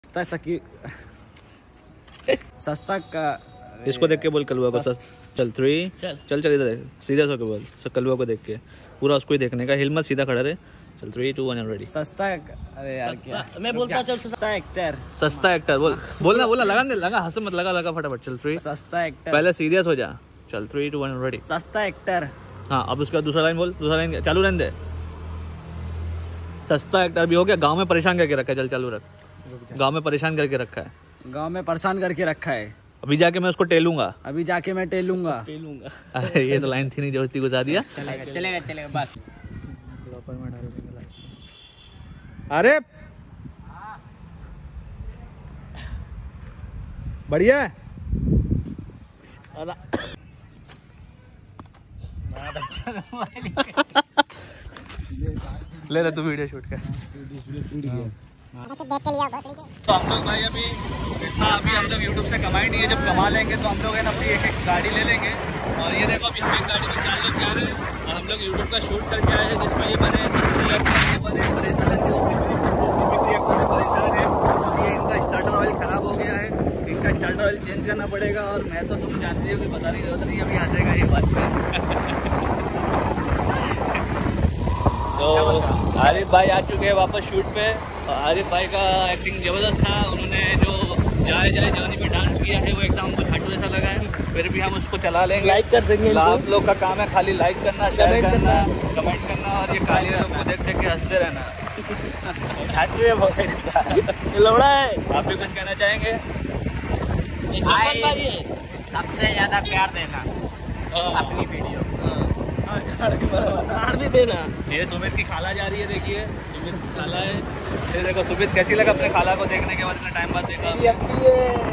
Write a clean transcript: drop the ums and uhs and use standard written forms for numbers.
सस्ता का इसको देख के बोल कलुआ को चल 3 चल इधर सीरियस होके बोल कलुआ को देख के पूरा उसको ही देखने का, हिल मत, सीधा खड़ा रहे। चल 3 2 1 रेडी। सस्ता, अरे यार क्या मैं बोलता चल सस्ता एक्टर बोलना लगा हंस मत, लगा फटाफट। चल 3 सस्ता एक्टर, पहले सीरियस हो जा। चल 3 2 1 रेडी। सस्ता एक्टर। हाँ अब उसके बाद दूसरा लाइन बोल, दूसरा लाइन चालू रहने दे। सस्ता एक्टर भी हो गया, गांव में परेशान करके रखा है। चल चालू रख, गांव में परेशान करके रखा है, गांव में परेशान करके रखा है। अभी जाके मैं उसको टेलूंगा, अभी जाके मैं टेलूंगा। अरे ये तो लाइन थी नहीं, जबरदस्ती घुसा दिया। चलेगा बस। अरे बढ़िया है। ले रहे तू वीडियो शूट कर। तो हम लोग भाई अभी हम लोग यूट्यूब से कमाई नहीं है, जब कमा लेंगे तो हम लोग है ना अपनी एक गाड़ी ले लेंगे। और ये देखो अभी हम एक गाड़ी में 4 लोग जा रहे हैं और हम लोग यूट्यूब का शूट करके आए हैं, जिसमें ये बने परेशान है। ये इनका स्टार्टर ऑयल खराब हो गया है, इनका स्टार्टर ऑयल चेंज करना पड़ेगा। और मैं तो तुम जानती हो कि बताने की जरूरत नहीं, अभी आ जाएगा ये बात पे। तो आरिफ भाई आ चुके हैं वापस शूट पे। आरिफ भाई का एक्टिंग जबरदस्त था, उन्होंने जो जाए जानी पे डांस किया है वो एकदम हमको झाटू जैसा लगा है। फिर भी हम उसको चला लेंगे, लाइक कर देंगे। आप लोग का काम है खाली लाइक करना, शेयर करना, कमेंट करना और ये काली लोग को देख के हंसते रहना। झाटू है बहुत लौड़ा है। आप भी कुछ कहना चाहेंगे? सबसे ज्यादा प्यार देना अपनी वीडियो भी देना। ये सुमित की खाला जा रही है, देखिए सुमित खाला है। ये देखो सुमित कैसी लगा अपने खाला को देखने के बाद, इतना टाइम बाद देखा।